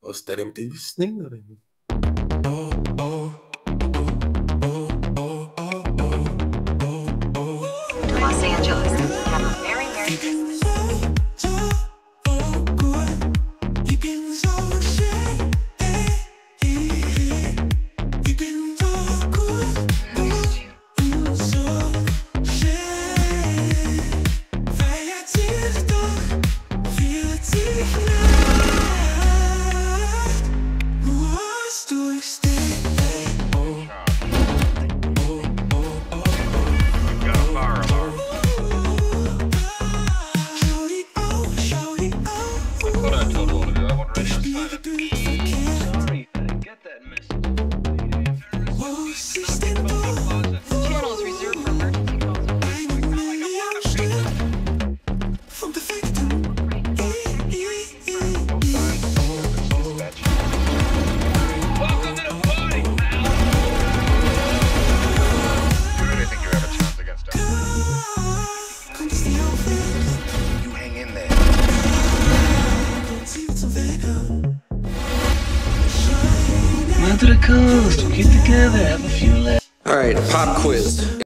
Gostaria muito de sim, velho. Los Angeles. Have a Merry Christmas. To the coast, we'll get together, have a few laughs. All right, pop quiz.